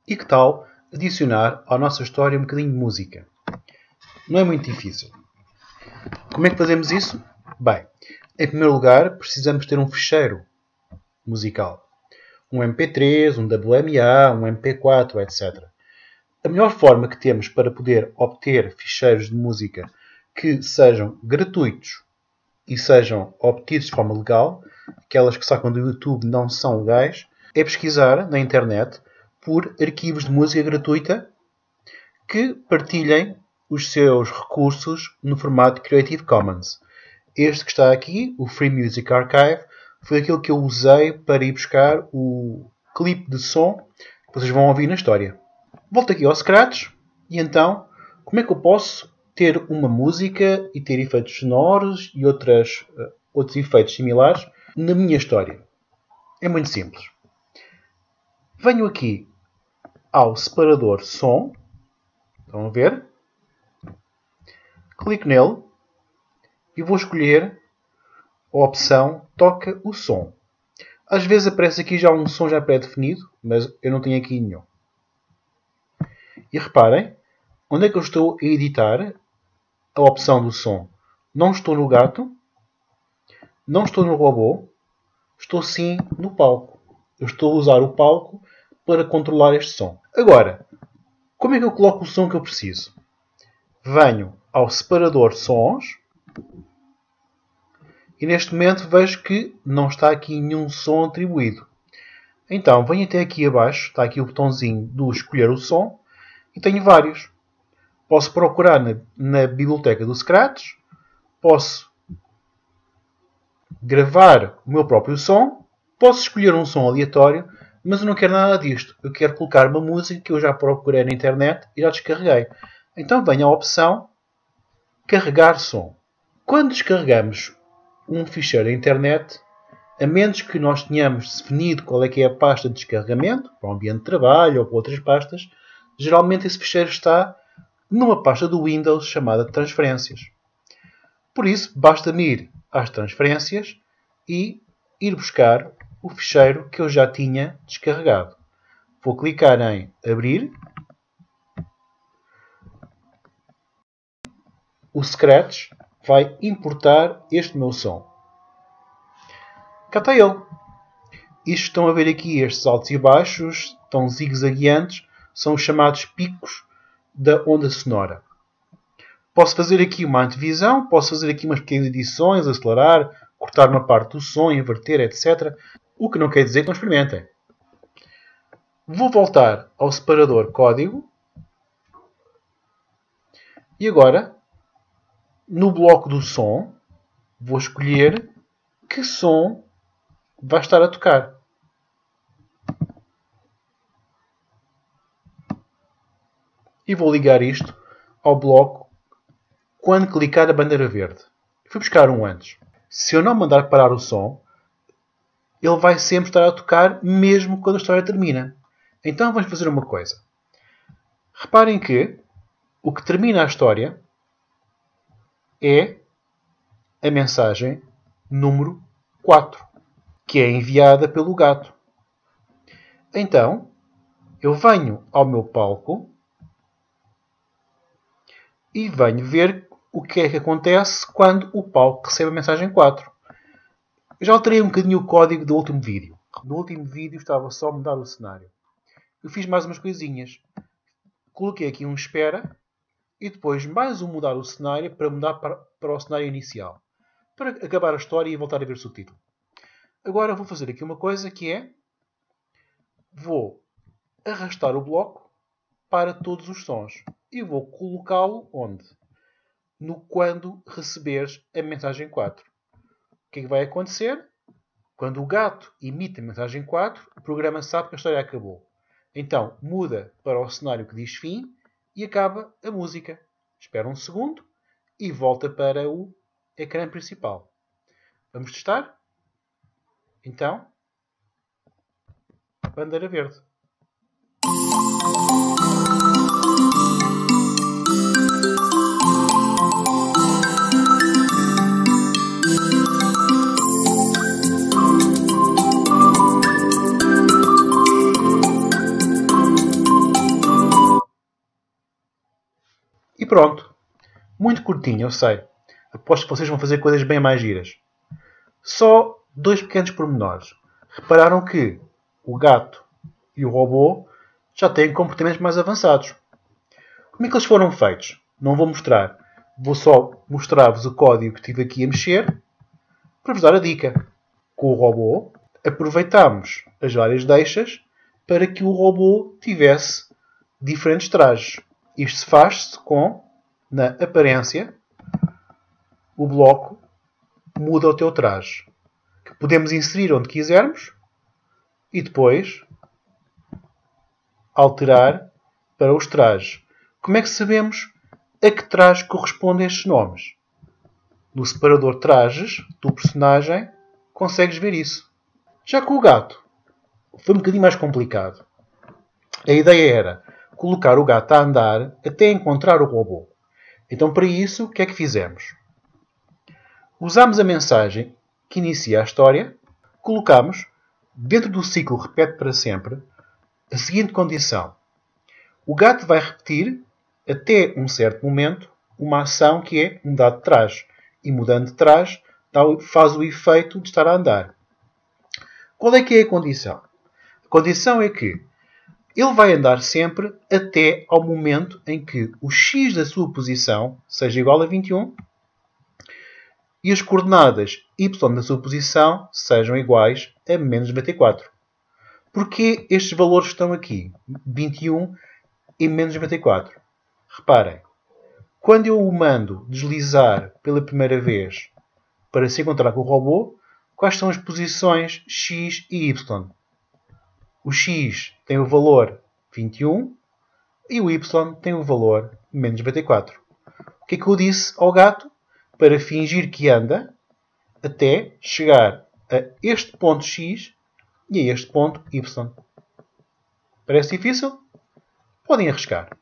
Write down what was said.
E que tal adicionar à nossa história um bocadinho de música? Não é muito difícil. Como é que fazemos isso? Bem, em primeiro lugar, precisamos ter um ficheiro musical. Um MP3, um WMA, um MP4, etc. A melhor forma que temos para poder obter ficheiros de música que sejam gratuitos e sejam obtidos de forma legal, aquelas que sacam do YouTube não são legais, é pesquisar na internet por arquivos de música gratuita que partilhem os seus recursos no formato Creative Commons. Este que está aqui, o Free Music Archive, foi aquele que eu usei para ir buscar o clipe de som que vocês vão ouvir na história. Volto aqui ao Scratch e então, como é que eu posso ter uma música e ter efeitos sonoros e outros efeitos similares na minha história? É muito simples. Venho aqui ao separador som. Estão a ver? Clico nele e vou escolher a opção Toca o som. Às vezes aparece aqui já um som já pré-definido, mas eu não tenho aqui nenhum. E reparem, onde é que eu estou a editar a opção do som? Não estou no gato, não estou no robô, estou sim no palco. Eu estou a usar o palco para controlar este som. Agora, como é que eu coloco o som que eu preciso? Venho ao separador sons e neste momento vejo que não está aqui nenhum som atribuído. Então venho até aqui abaixo, está aqui o botãozinho do escolher o som e tenho vários. Posso procurar na biblioteca do Scratch, posso gravar o meu próprio som, posso escolher um som aleatório, mas eu não quero nada disto. Eu quero colocar uma música que eu já procurei na internet e já descarreguei. Então venho à opção Carregar som. Quando descarregamos um ficheiro da internet, a menos que nós tenhamos definido qual é que é a pasta de descarregamento, para o ambiente de trabalho ou para outras pastas, geralmente esse ficheiro está numa pasta do Windows chamada Transferências. Por isso, basta-me ir às Transferências e ir buscar o ficheiro que eu já tinha descarregado. Vou clicar em Abrir. O Scratch vai importar este meu som. Cá está ele. Isto estão a ver aqui, estes altos e baixos, estão zigue-zagueantes, são os chamados picos da onda sonora. Posso fazer aqui uma antevisão, posso fazer aqui umas pequenas edições, acelerar, cortar uma parte do som, inverter, etc. O que não quer dizer que não experimentem. Vou voltar ao separador código. E agora, no bloco do som, vou escolher que som vai estar a tocar. E vou ligar isto ao bloco quando clicar a bandeira verde. Fui buscar um antes. Se eu não mandar parar o som, ele vai sempre estar a tocar mesmo quando a história termina. Então vamos fazer uma coisa. Reparem que o que termina a história é a mensagem número 4, que é enviada pelo gato. Então, eu venho ao meu palco e venho ver o que é que acontece quando o palco recebe a mensagem 4. Eu já alterei um bocadinho o código do último vídeo. No último vídeo estava só a mudar o cenário. Eu fiz mais umas coisinhas. Coloquei aqui um espera e depois mais um mudar o cenário para mudar para o cenário inicial. Para acabar a história e voltar a ver o subtítulo. Agora vou fazer aqui uma coisa que é... Vou arrastar o bloco para todos os sons. E vou colocá-lo onde? No quando receberes a mensagem 4. O que é que vai acontecer? Quando o gato emite a mensagem 4, o programa sabe que a história acabou. Então muda para o cenário que diz fim e acaba a música. Espera um segundo e volta para o ecrã principal. Vamos testar? Então, bandeira verde. pronto. Muito curtinho, eu sei. Aposto que vocês vão fazer coisas bem mais giras. Só 2 pequenos pormenores. Repararam que o gato e o robô já têm comportamentos mais avançados. Como é que eles foram feitos? Não vou mostrar. Vou só mostrar-vos o código que estive aqui a mexer para vos dar a dica. Com o robô, aproveitámos as várias deixas para que o robô tivesse diferentes trajes. Isto se faz com, na aparência, o bloco muda o teu traje, que podemos inserir onde quisermos e depois alterar para os trajes. Como é que sabemos a que traje correspondem estes nomes? No separador trajes do personagem consegues ver isso. Já com o gato foi um bocadinho mais complicado. A ideia era colocar o gato a andar até encontrar o robô. Então, para isso, o que é que fizemos? Usámos a mensagem que inicia a história, colocámos dentro do ciclo repete para sempre a seguinte condição. O gato vai repetir, até um certo momento, uma ação que é mudar de traje. E mudando de traje, faz o efeito de estar a andar. Qual é que é a condição? A condição é que ele vai andar sempre até ao momento em que o x da sua posição seja igual a 21 e as coordenadas y da sua posição sejam iguais a menos 94. Porquê estes valores estão aqui? 21 e menos 94. Reparem, quando eu o mando deslizar pela primeira vez para se encontrar com o robô, quais são as posições x e y? O x tem o valor 21 e o y tem o valor menos 94. O que é que eu disse ao gato? Para fingir que anda até chegar a este ponto x e a este ponto y. Parece difícil? Podem arriscar.